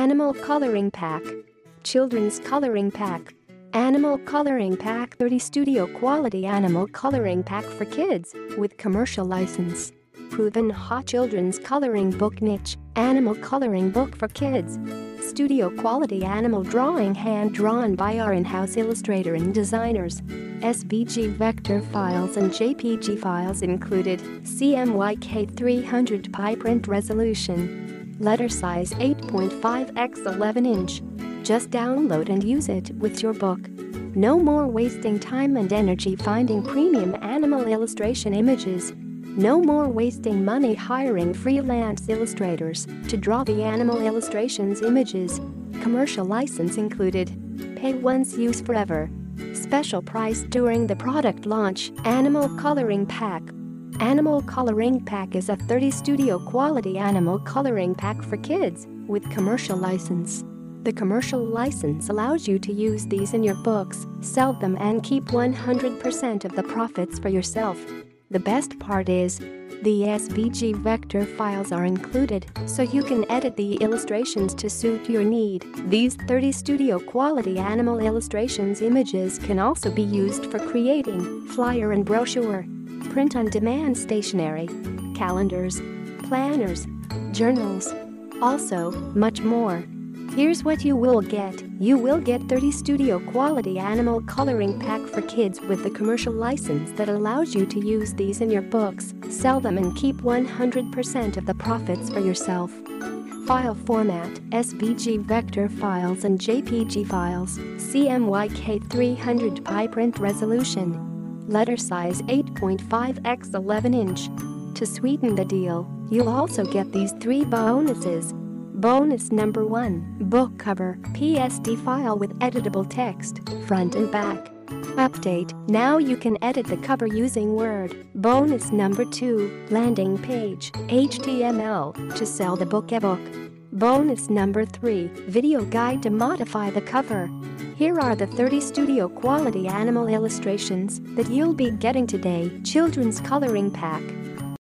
Animal Coloring Pack. Children's Coloring Pack. Animal Coloring Pack 30 Studio Quality Animal Coloring Pack for Kids with commercial license. Proven hot children's coloring book niche. Animal coloring book for kids. Studio quality animal drawing hand-drawn by our in-house illustrator and designers. SVG Vector files and JPG files included. CMYK 300 pie print resolution. Letter size 8.5 x 11 inch. Just download and use it with your book. No more wasting time and energy finding premium animal illustration images. No more wasting money hiring freelance illustrators to draw the animal illustrations images. Commercial license included. Pay once, use forever. Special price during the product launch. Animal Coloring Pack. Animal Coloring Pack is a 30 studio quality animal coloring pack for kids with commercial license. The commercial license allows you to use these in your books, sell them and keep 100% of the profits for yourself. The best part is, the SVG Vector files are included, so you can edit the illustrations to suit your need. These 30 studio quality animal illustrations images can also be used for creating flyer and brochure, print-on-demand stationery, calendars, planners, journals, also much more. Here's what you will get. You will get 30 studio quality animal coloring pack for kids with the commercial license that allows you to use these in your books, sell them and keep 100% of the profits for yourself. File format: SVG Vector files and JPG files. CMYK 300 pie print resolution. Letter size 8.5 x 11 inch. To sweeten the deal, you'll also get these 3 bonuses. Bonus number 1, book cover, PSD file with editable text, front and back. Update: now you can edit the cover using Word. Bonus number 2, landing page, HTML, to sell the book ebook. Bonus number 3, video guide to modify the cover. Here are the 30 studio quality animal illustrations that you'll be getting today. Children's Coloring Pack.